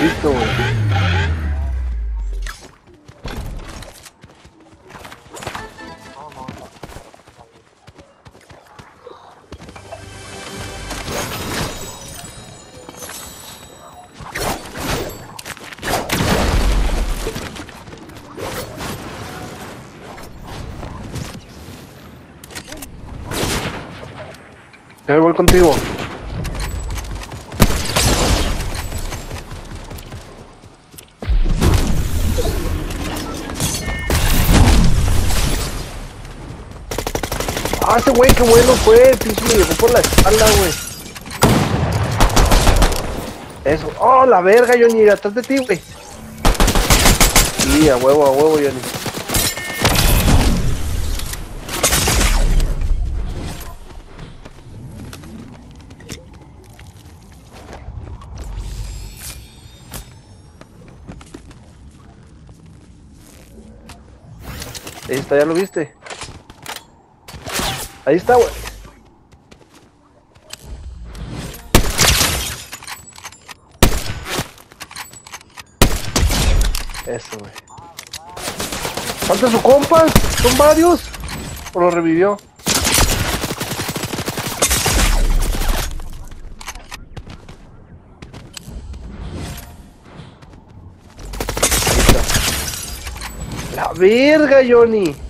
Listo, güey. Ya voy contigo. Ah, ese güey, qué bueno fue. El pinche me llegó por la espalda, güey. Eso. Oh, la verga, Johnny. Atrás de ti, güey. Sí, a huevo, Johnny. Ahí está, ya lo viste. Ahí está, güey. Eso, güey. Falta su compa. Son varios. O lo revivió. Ahí está. La verga, Johnny.